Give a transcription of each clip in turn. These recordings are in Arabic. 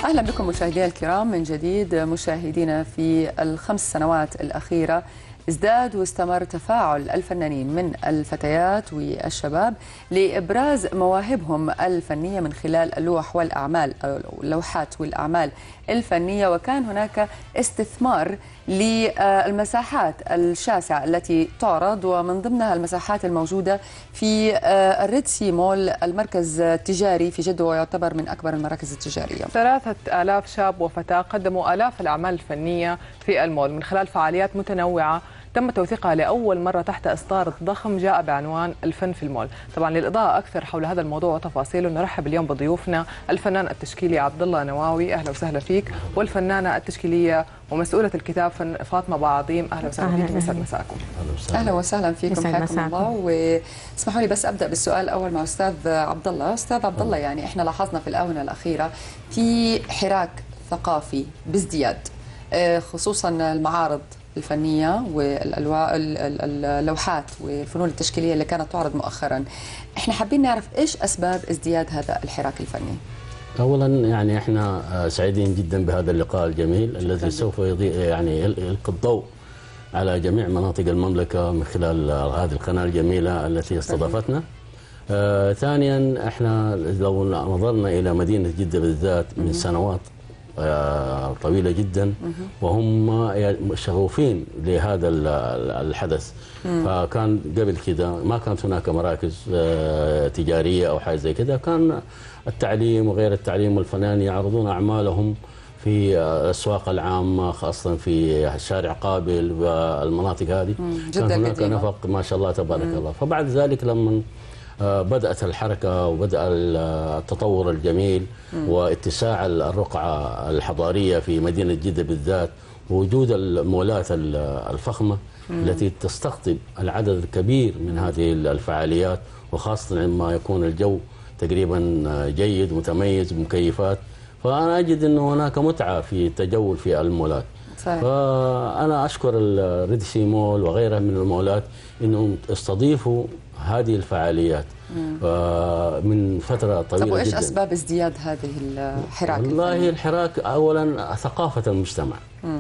أهلا بكم مشاهدينا الكرام من جديد. مشاهدينا في الخمس سنوات الأخيرة ازداد واستمر تفاعل الفنانين من الفتيات والشباب لإبراز مواهبهم الفنية من خلال اللوح والأعمال أو اللوحات والأعمال الفنية، وكان هناك استثمار للمساحات الشاسعة التي تعرض، ومن ضمنها المساحات الموجودة في الريدسي مول، المركز التجاري في جدة، ويعتبر من أكبر المراكز التجارية. 3000 شاب وفتاة قدموا آلاف الأعمال الفنية في المول من خلال فعاليات متنوعة تم توثيقها لأول مرة تحت إصدار ضخم جاء بعنوان الفن في المول. طبعا للإضاءة أكثر حول هذا الموضوع وتفاصيله نرحب اليوم بضيوفنا الفنان التشكيلي عبد الله نواوي، أهلا وسهلا فيك، والفنانة التشكيلية ومسؤولة الكتاب فاطمة بعظيم، أهلا وسهلا فيك، يسعد مساكم. أهلا وسهلا فيكم، حياكم الله. واسمحوا لي بس أبدأ بالسؤال الأول مع أستاذ عبد الله. أستاذ عبد الله، يعني إحنا لاحظنا في الآونة الأخيرة في حراك ثقافي بازدياد، خصوصا المعارض الفنية واللوحات والفنون التشكيلية اللي كانت تعرض مؤخرا. احنا حابين نعرف ايش اسباب ازدياد هذا الحراك الفني؟ اولا يعني احنا سعيدين جدا بهذا اللقاء الجميل الذي سوف يعني يلقي الضوء على جميع مناطق المملكة من خلال هذه القناة الجميلة التي استضافتنا. ثانيا احنا لو نظرنا الى مدينة جدة بالذات من سنوات طويلة جدا وهم شغوفين لهذا الحدث، فكان قبل كده ما كانت هناك مراكز تجارية أو حاجة زي كده، كان التعليم وغير التعليم والفنان يعرضون أعمالهم في الأسواق العامة، خاصة في شارع قابل والمناطق هذه كان هناك نفق ما شاء الله تبارك الله. فبعد ذلك لما بدأت الحركة وبدأ التطور الجميل واتساع الرقعة الحضارية في مدينة جدة بالذات، ووجود المولات الفخمة التي تستقطب العدد الكبير من هذه الفعاليات، وخاصة عندما يكون الجو تقريبا جيد متميز بمكيفات، فأنا أجد أنه هناك متعة في التجول في المولات. صحيح. فأنا أشكر الريدسي مول وغيرها من المولات أنهم استضيفوا هذه الثفعاليات من فترة طويلة. طب وإيش جدا. أسباب ازدياد هذه الحراك؟ والله الحراك أولا ثقافة المجتمع،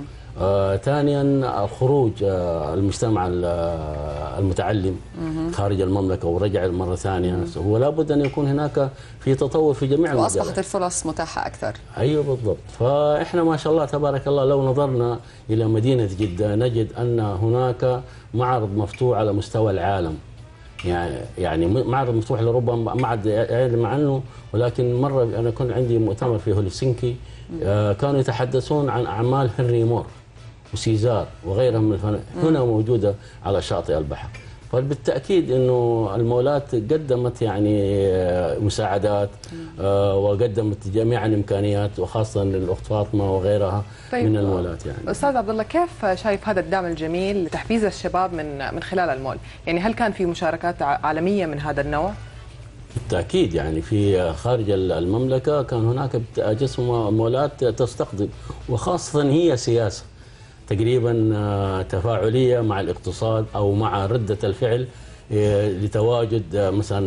ثانيا خروج المجتمع المتعلم خارج المملكة ورجع مرة ثانية، ولا بد أن يكون هناك في تطور في جميع المجالات، وأصبحت الفرص متاحة أكثر. أيوة بالضبط. فإحنا ما شاء الله تبارك الله لو نظرنا إلى مدينة جدة نجد أن هناك معرض مفتوح على مستوى العالم، يعني معرض مفتوح لربما ما عاد يعلم عنه، ولكن مرة أنا كنت عندي مؤتمر في هلسنكي، كانوا يتحدثون عن أعمال هنري مور وسيزار وغيرها من الفنانين هنا موجودة على شاطئ البحر. فبالتأكيد أنه المولات قدمت يعني مساعدات وقدمت جميع الإمكانيات، وخاصة للأخت فاطمة وغيرها. طيب من المولات. يعني أستاذ عبد الله، كيف شايف هذا الدعم الجميل لتحفيز الشباب من خلال المول؟ يعني هل كان في مشاركات عالمية من هذا النوع؟ بالتأكيد، يعني في خارج المملكة كان هناك جسم مولات تستقطب، وخاصة هي سياسة تقريبا تفاعلية مع الاقتصاد أو مع ردة الفعل لتواجد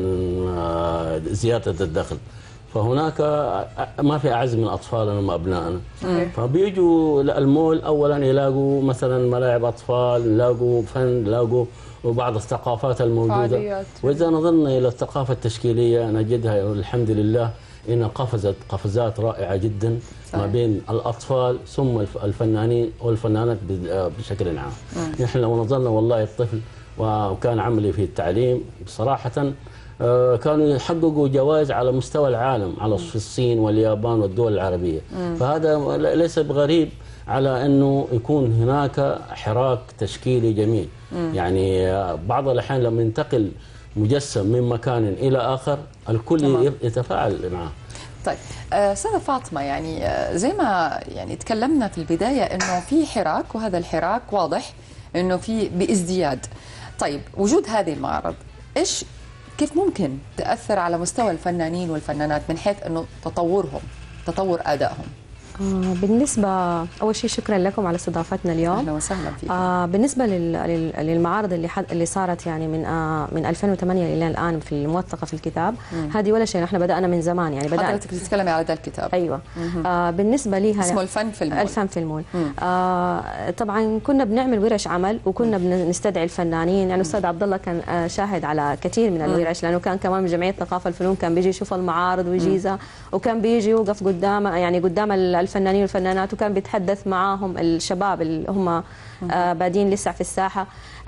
مثلا زيادة الدخل. فهناك ما في أعز من أطفالنا وأبنائنا، فبيجوا المول أولا يلاقوا مثلا ملاعب أطفال، يلاقوا فن، يلاقوا وبعض الثقافات الموجودة. وإذا نظرنا إلى الثقافة التشكيلية نجدها الحمد لله إنها قفزت قفزات رائعة جدا ما بين الأطفال ثم الفنانين والفنانات بشكل عام. نحن لو نظرنا والله الطفل وكان عملي في التعليم بصراحة كانوا يحققوا جوائز على مستوى العالم، على في الصين واليابان والدول العربية. فهذا ليس بغريب على أنه يكون هناك حراك تشكيلي جميل. يعني بعض الأحيان لما ينتقل مجسم من مكان إلى آخر الكل يتفاعل معه. طيب أستاذة فاطمة، يعني زي ما يعني تكلمنا في البداية أنه في حراك، وهذا الحراك واضح أنه في بازدياد. طيب وجود هذه المعارض كيف ممكن تأثر على مستوى الفنانين والفنانات من حيث أنه تطور أدائهم؟ بالنسبة أول شيء شكرا لكم على استضافتنا اليوم. أهلا وسهلا فيك. بالنسبة للمعارض اللي صارت يعني من 2008 إلى الآن في الموثقة في الكتاب، هذه ولا شيء، نحن بدأنا من زمان يعني بدأنا. حضرتك بتتكلمي على ذا الكتاب. أيوة. بالنسبة لها اسمه الفن في المول. الفن في المول. طبعا كنا بنعمل ورش عمل وكنا بنستدعي الفنانين، يعني أستاذ عبد الله كان شاهد على كثير من الورش، لأنه كان كمان من جمعية ثقافة الفنون، كان بيجي يشوف المعارض ويجيزها، وكان بيجي يوقف قدام يعني قدام الفنانين والفنانات، وكان بيتحدث معاهم الشباب اللي هم بادين لسه في الساحه.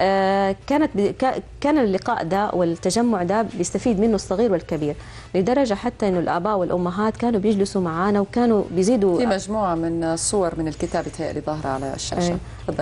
كان اللقاء ده والتجمع ده بيستفيد منه الصغير والكبير، لدرجه حتى انه الاباء والامهات كانوا بيجلسوا معانا وكانوا بيزيدوا. في مجموعه من الصور من الكتاب بتهيألي ظاهره على الشاشه.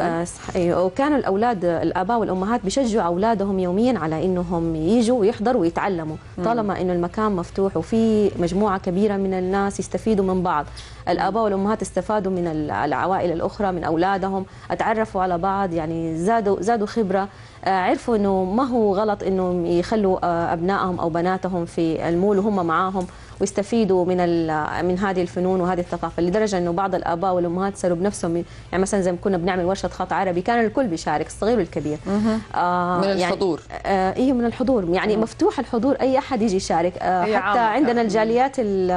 وكانوا الاولاد الاباء والامهات بيشجعوا اولادهم يوميا على انهم يجوا ويحضروا ويتعلموا، طالما انه المكان مفتوح وفي مجموعه كبيره من الناس يستفيدوا من بعض. الاباء والامهات استفادوا من العوائل الاخرى، من اولادهم، اتعرفوا على بعض، يعني زادوا خبره، عرفوا انه ما هو غلط انهم يخلوا ابنائهم او بناتهم في المول وهم معاهم ويستفيدوا من هذه الفنون وهذه الثقافه، لدرجه انه بعض الاباء والامهات صاروا بنفسهم يعني مثلا زي ما كنا بنعمل ورشه خط عربي، كان الكل بيشارك الصغير والكبير. من الحضور. يعني ايوه من الحضور، يعني مفتوح الحضور، اي احد يجي يشارك. حتى عندنا الجاليات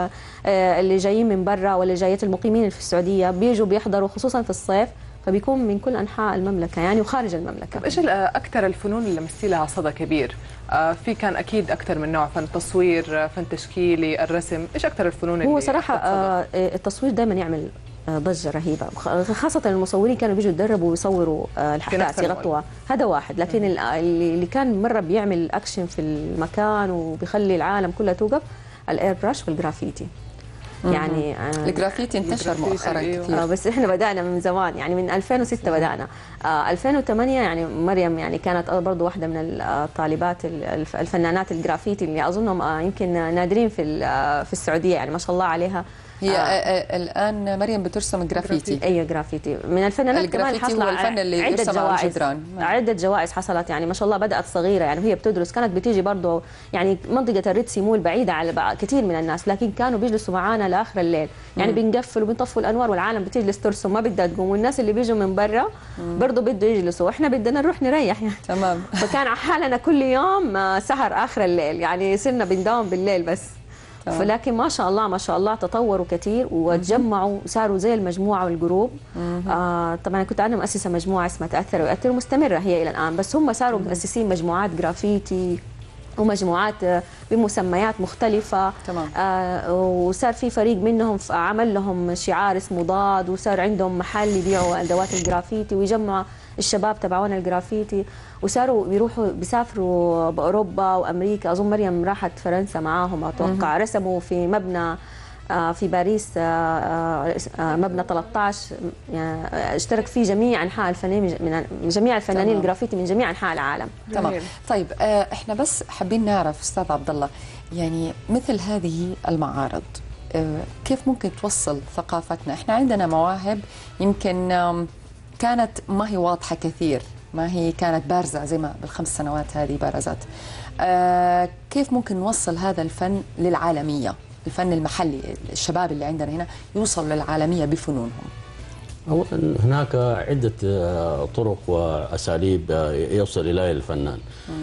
اللي جايين من برا ولا جايات المقيمين في السعوديه بيجوا بيحضروا خصوصا في الصيف، فبيكون من كل انحاء المملكه يعني وخارج المملكه. طيب ايش اكثر الفنون اللي لمستي لها صدى كبير؟ في كان اكيد اكثر من نوع، فن تصوير، فن تشكيلي، الرسم، ايش اكثر الفنون اللي هو صراحه التصوير دائما يعمل ضجه رهيبه، خاصه المصورين كانوا بيجوا يتدربوا ويصوروا الاحداث يغطوها، هذا واحد. لكن اللي كان مره بيعمل اكشن في المكان وبيخلي العالم كلها توقف، الاير برش والجرافيتي. يعني الجرافيتي انتشر مؤخرا كثير، بس احنا بدأنا من زمان، يعني من 2006 بدأنا. 2008 يعني مريم يعني كانت برضه واحدة من الطالبات الفنانات الجرافيتي اللي أظنهم يمكن نادرين في السعودية، يعني ما شاء الله عليها. هي الآن مريم بترسم جرافيتي. أي جرافيتي من الفنانات كمان، حصل الفن اللي يرسم على الجدران. عدة جوائز حصلت، يعني ما شاء الله بدأت صغيرة، يعني وهي بتدرس كانت بتيجي برضه، يعني منطقة الريدسي مول بعيدة على كثير من الناس، لكن كانوا بيجلسوا معانا لآخر الليل، يعني بنقفل وبنطفوا الأنوار والعالم بتجلس ترسم ما بدها تقوم، والناس اللي بيجوا من برا برضه بده يجلسوا، وإحنا بدنا نروح نريح يعني. تمام. فكان حالنا كل يوم سهر آخر الليل، يعني صرنا بنداوم بالليل بس. ولكن ما شاء الله ما شاء الله تطوروا كثير وتجمعوا وصاروا زي المجموعه والجروب. طبعا كنت انا مؤسسه مجموعه اسمها تاثر ويؤثر ومستمره هي الى الان، بس هم صاروا مؤسسين مجموعات جرافيتي ومجموعات بمسميات مختلفة. تمام. وصار في فريق منهم عمل لهم شعار اسمه ضاد، وصار عندهم محل يبيعوا أدوات الجرافيتي ويجمعوا الشباب تبعون الجرافيتي، وصاروا بيسافروا بأوروبا وأمريكا. أظن مريم راحت فرنسا معاهم أتوقع. رسموا في مبنى في باريس، مبنى 13 اشترك فيه جميع انحاء الفنانين من جميع الفنانين الجرافيتي من جميع انحاء العالم. تمام. طيب احنا بس حابين نعرف استاذ عبد الله، يعني مثل هذه المعارض كيف ممكن توصل ثقافتنا؟ احنا عندنا مواهب يمكن كانت ما هي واضحه كثير، ما هي كانت بارزه زي ما بالخمس سنوات هذه بارزت. كيف ممكن نوصل هذا الفن للعالميه؟ الفن المحلي، الشباب اللي عندنا هنا يوصل للعالمية بفنونهم. أولا هناك عدة طرق وأساليب يوصل إليها الفنان.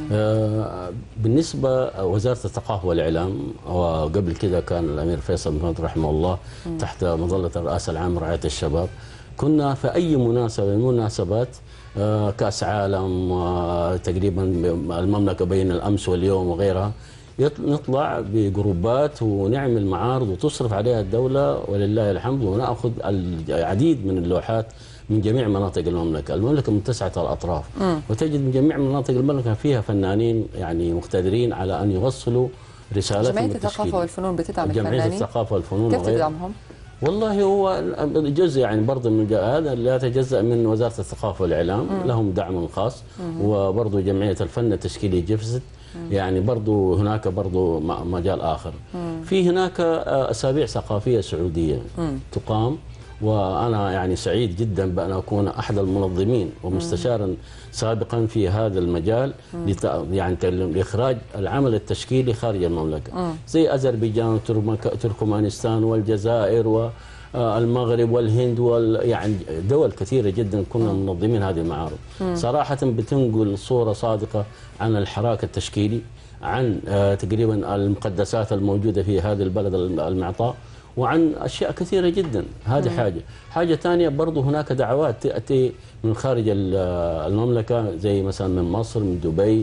بالنسبة وزارة الثقافة والإعلام، وقبل كده كان الأمير فيصل بن فهد رحمه الله تحت مظلة الرئاسة العامة رعاية الشباب، كنا في أي مناسبة من المناسبات، كأس عالم تقريبا المملكة بين الأمس واليوم وغيرها، نطلع بجروبات ونعمل معارض وتصرف عليها الدولة ولله الحمد، ونأخذ العديد من اللوحات من جميع مناطق المملكة. المملكة متسعة الأطراف، وتجد من جميع مناطق المملكة فيها فنانين يعني مقتدرين على أن يوصلوا رسالتهم. جمعية الثقافة والفنون بتدعم الفنانين؟ جمعية الثقافة والفنون كيف تدعمهم؟ والله هو جزء يعني برضه من هذا لا يتجزأ من وزارة الثقافة والإعلام، لهم دعم خاص، وبرضه جمعية الفن التشكيلي جفزت، يعني برضو هناك برضو مجال آخر. في هناك أسابيع ثقافية سعودية تقام، وأنا يعني سعيد جدا بأن أكون أحد المنظمين ومستشارا سابقا في هذا المجال يعني لإخراج العمل التشكيلي خارج المملكة، زي أذربيجان وتركمانستان والجزائر المغرب والهند يعني دول كثيرة جدا كنا منظمين هذه المعارض. صراحة بتنقل صورة صادقة عن الحراك التشكيلي، عن تقريبا المقدسات الموجودة في هذا البلد المعطاء، وعن أشياء كثيرة جدا. هذه حاجة ثانية برضو، هناك دعوات تأتي من خارج المملكة، زي مثلا من مصر، من دبي،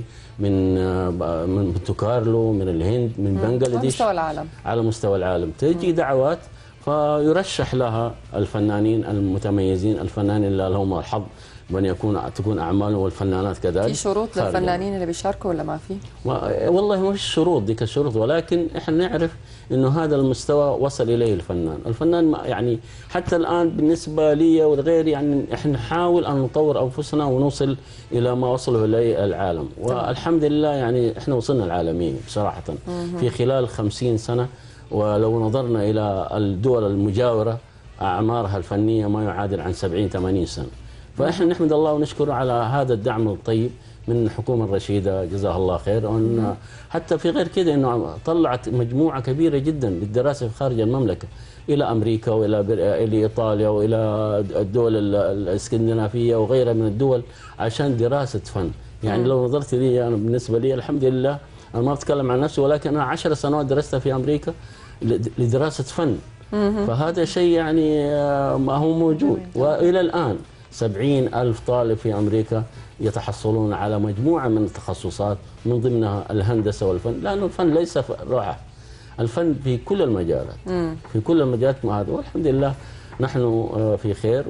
من تكارلو، من الهند، من بنغلاديش، على مستوى العالم، على مستوى العالم تجي دعوات، فيرشح لها الفنانين المتميزين، الفنانين اللي لهم الحظ بأن تكون أعمالهم والفنانات كذلك. في شروط للفنانين اللي بيشاركوا ولا ما في؟ والله ما فيش شروط، ديك الشروط، ولكن احنا نعرف انه هذا المستوى وصل اليه الفنان يعني حتى الان بالنسبه لي ولغيري، يعني احنا نحاول ان نطور انفسنا ونوصل الى ما وصله اليه العالم، والحمد لله يعني احنا وصلنا العالميه بصراحه في خلال 50 سنه. ولو نظرنا الى الدول المجاوره اعمارها الفنيه ما يعادل عن 70-80 سنه. فاحنا نحمد الله ونشكره على هذا الدعم الطيب من الحكومة الرشيدة جزاها الله خير. حتى في غير كده انه طلعت مجموعة كبيرة جدا للدراسة في خارج المملكة، الى امريكا والى ايطاليا والى الدول الاسكندنافية وغيرها من الدول عشان دراسة فن. يعني لو نظرت لي انا بالنسبة لي الحمد لله، انا ما بتكلم عن نفسي، ولكن انا 10 سنوات درستها في امريكا لدراسة فن. فهذا شيء يعني ما هو موجود، والى الان 70,000 طالب في أمريكا يتحصلون على مجموعة من التخصصات من ضمنها الهندسة والفن، لأنه الفن ليس روعة، الفن في كل المجالات، في كل المجالات هذا، والحمد لله نحن في خير،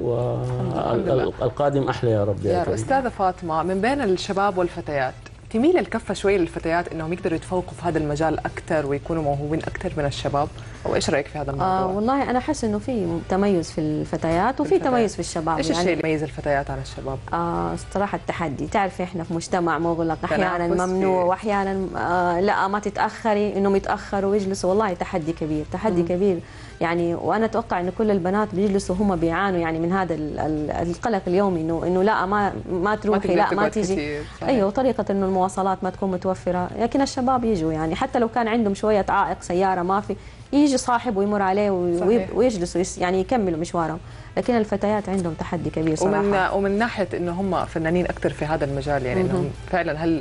والقادم أحلى يا رب. يا أستاذة فاطمة، من بين الشباب والفتيات تميل الكفة شوي للفتيات انهم يقدروا يتفوقوا في هذا المجال اكثر ويكونوا موهوبين اكثر من الشباب، او ايش رايك في هذا الموضوع؟ والله انا احس انه في تميز في الفتيات وفي تميز في الشباب. ايش الشيء اللي يميز الفتيات عن الشباب؟ الصراحه التحدي، تعرفي احنا في مجتمع مغلق، احيانا ممنوع واحيانا لا ما تتاخري، انهم يتاخروا ويجلسوا، والله تحدي كبير، تحدي كبير يعني. وانا اتوقع ان كل البنات بيجلسوا هم بيعانوا يعني من هذا القلق اليومي، انه لا ما تروحي، لا ما تيجي. ايوه، وطريقه انه المواصلات ما تكون متوفره. لكن الشباب يجوا يعني حتى لو كان عندهم شويه عائق، سياره ما في، يجي صاحب ويمر عليه ويجلسوا يعني يكملوا مشوارهم. لكن الفتيات عندهم تحدي كبير صراحه. ومن ناحيه انه هم فنانين اكثر في هذا المجال، يعني انهم فعلا هل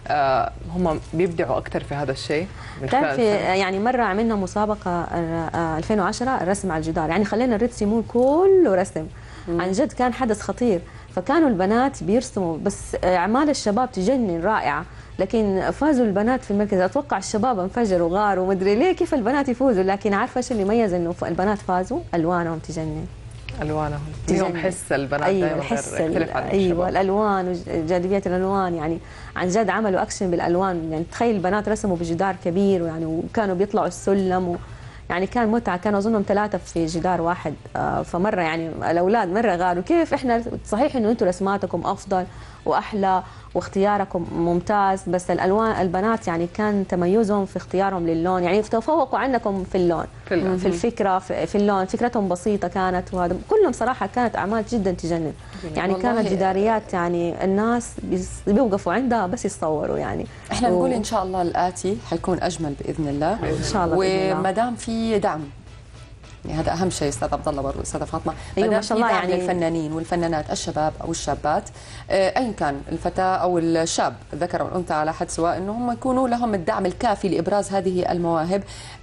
هم بيبدعوا اكثر في هذا الشيء؟ بتعرفي يعني مره عملنا مسابقه 2010 الرسم على الجدار، يعني خلينا الريد سيمون كله رسم. عن جد كان حدث خطير، فكانوا البنات بيرسموا، بس اعمال الشباب تجنن رائعه، لكن فازوا البنات في المركز. اتوقع الشباب انفجروا وغاروا ومدري ليه كيف البنات يفوزوا، لكن عارفه ايش اللي يميز انه البنات فازوا؟ الوانهم تجنن، الوانهم لهم حس البنات. ايوه الحس، ايوه الالوان وجاذبيه الالوان، يعني عن جد عملوا اكشن بالالوان. يعني تخيل البنات رسموا بجدار كبير يعني، وكانوا بيطلعوا السلم يعني كان متعه، كانوا اظنهم 3 في جدار واحد. فمره يعني الاولاد مره غاروا، كيف احنا صحيح انه انتم رسماتكم افضل واحلى واختياركم ممتاز، بس الالوان البنات يعني كان تميزهم في اختيارهم للون، يعني تفوقوا عنكم في اللون، في الفكره، في اللون، فكرتهم بسيطه كانت. وهذا كلهم صراحه كانت اعمال جدا تجنن يعني. كانت جداريات يعني الناس بيوقفوا عندها بس يتصوروا يعني. احنا نقول ان شاء الله الاتي حيكون اجمل باذن الله ان شاء الله. وما دام في دعم، يعني هذا اهم شيء استاذ عبد الله برضه استاذه فاطمه، ايوه ما شاء الله يعني الفنانين والفنانات الشباب او الشابات ايا كان الفتاه او الشاب الذكر او الانثى على حد سواء، انه هم يكونوا لهم الدعم الكافي لابراز هذه المواهب،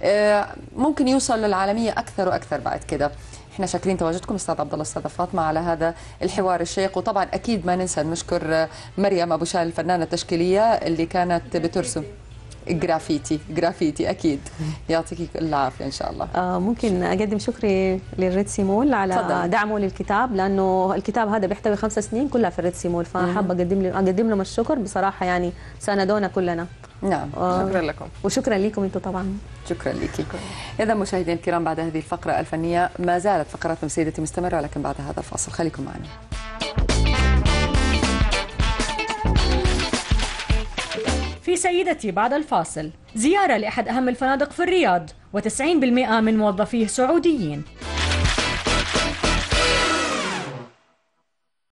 ممكن يوصل للعالميه اكثر واكثر بعد كده. احنا شاكرين تواجدكم استاذ عبد الله استاذه فاطمه على هذا الحوار الشيق، وطبعا اكيد ما ننسى نشكر مريم ابو شال الفنانه التشكيليه اللي كانت بترسم جرافيتي اكيد. يعطيك العافيه ان شاء الله. ممكن اقدم شكري للريد سيمول على دعمه للكتاب، لانه الكتاب هذا بيحتوي 5 سنين كلها في الريد سيمول، فحابه اقدم لهم الشكر بصراحه، يعني ساندونا كلنا. نعم شكرا لكم وشكرا لكم انتم طبعا. شكرا لك. اذا مشاهدينا الكرام، بعد هذه الفقره الفنيه ما زالت فقراتنا سيدتي مستمره، لكن بعد هذا الفاصل خليكم معنا. في سيدتي بعد الفاصل زيارة لأحد أهم الفنادق في الرياض، و90% من موظفيه سعوديين.